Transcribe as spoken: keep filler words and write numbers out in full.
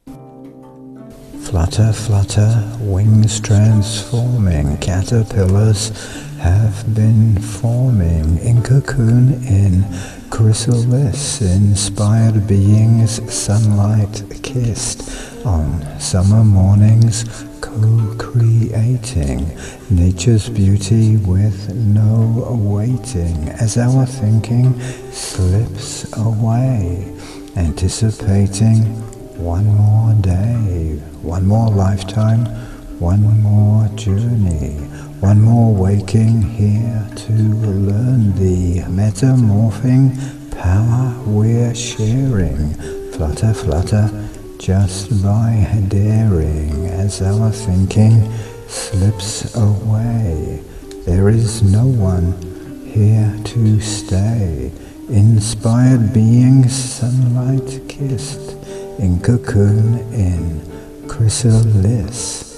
Flutter, flutter, wings transforming, caterpillars have been forming in cocoon, in chrysalis, inspired beings, sunlight kissed, on summer mornings, co-creating nature's beauty with no waiting, as our thinking slips away, anticipating one more day, one more lifetime, one more journey, one more waking here to learn the metamorphing power we're sharing. Flutter, flutter, just by daring, as our thinking slips away. There is no one here to stay. Inspired beings, sunlight kissed, in cocoon, in chrysalis.